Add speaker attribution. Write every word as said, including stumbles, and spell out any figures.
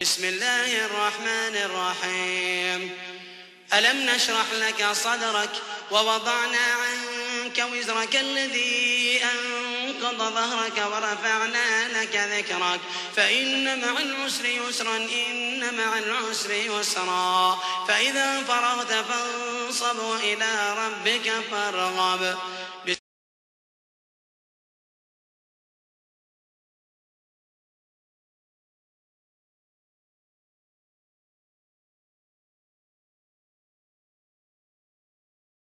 Speaker 1: بسم الله الرحمن الرحيم. ألم نشرح لك صدرك ووضعنا عنك وزرك الذي أنقض ظهرك ورفعنا لك ذكرك فإن مع العسر يسرا إن مع العسر يسرا فإذا فرغت فانصب وإلى ربك فارغب